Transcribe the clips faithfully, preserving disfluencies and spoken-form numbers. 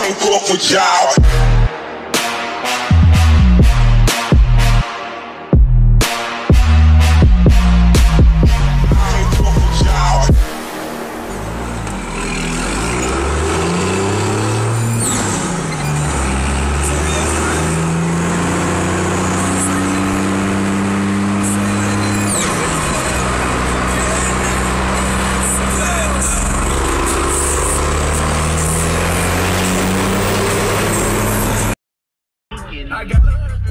can't fuck with y'all. I got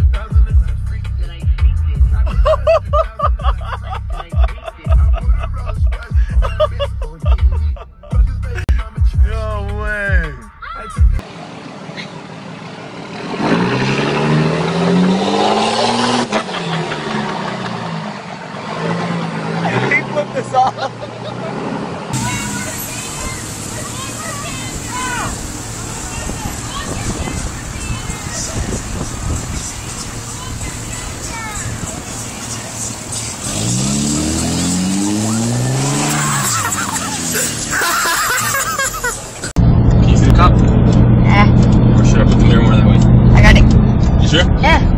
no way. He flipped this off. Cup? Yeah. Or should I put the mirror more that way? I got it. You sure? Yeah.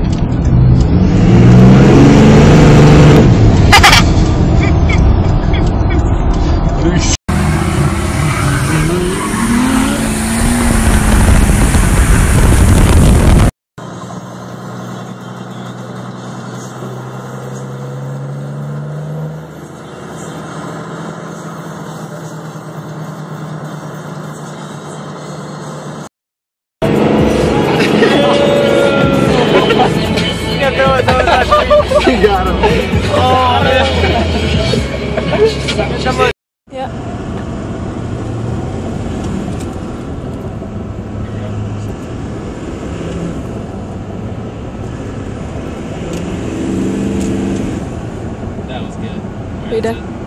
You got him. Oh, man. Yeah. That was good. Are you done?